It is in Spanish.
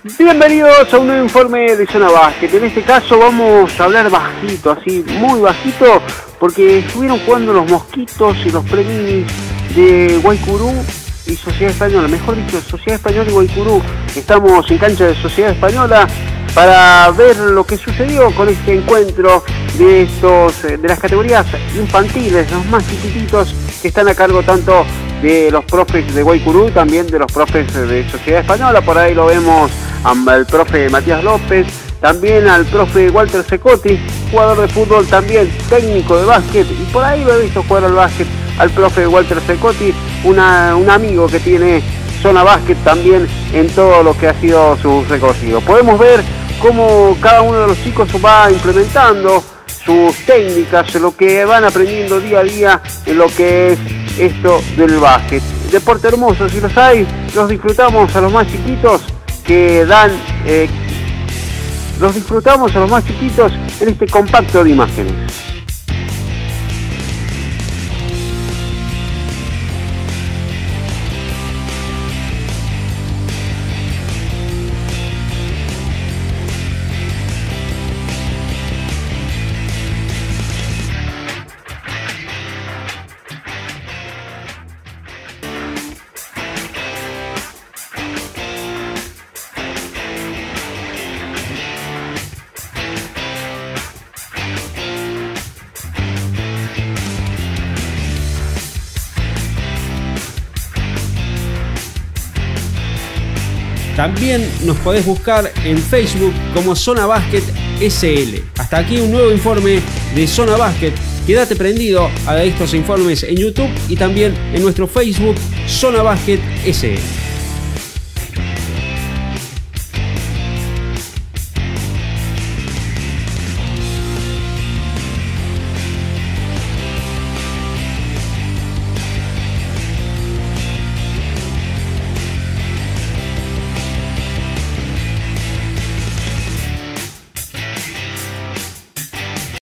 Bienvenidos a un nuevo informe de Zona Básquet. En este caso vamos a hablar bajito, así muy bajito, porque estuvieron jugando los Mosquitos y los Preminis de Guaycurú y Sociedad Española, mejor dicho, Sociedad Española y Guaycurú. Estamos en cancha de Sociedad Española para ver lo que sucedió con este encuentro de las categorías infantiles, los más chiquititos, que están a cargo tanto de los profes de Guaycurú y también de los profes de Sociedad Española. Por ahí lo vemos al profe Matías López, también al profe Walter Secotti, jugador de fútbol, también técnico de básquet, y por ahí lo he visto jugar al básquet al profe Walter Secotti, un amigo que tiene Zona Básquet también en todo lo que ha sido su recorrido. Podemos ver cómo cada uno de los chicos va implementando sus técnicas, lo que van aprendiendo día a día en lo que es esto del básquet. Deporte hermoso, si los hay, los disfrutamos a los más chiquitos que dan, los disfrutamos a los más chiquitos en este compacto de imágenes. También nos podés buscar en Facebook como Zona Básquet SL. Hasta aquí un nuevo informe de Zona Básquet. Quédate prendido a estos informes en YouTube y también en nuestro Facebook Zona Básquet SL.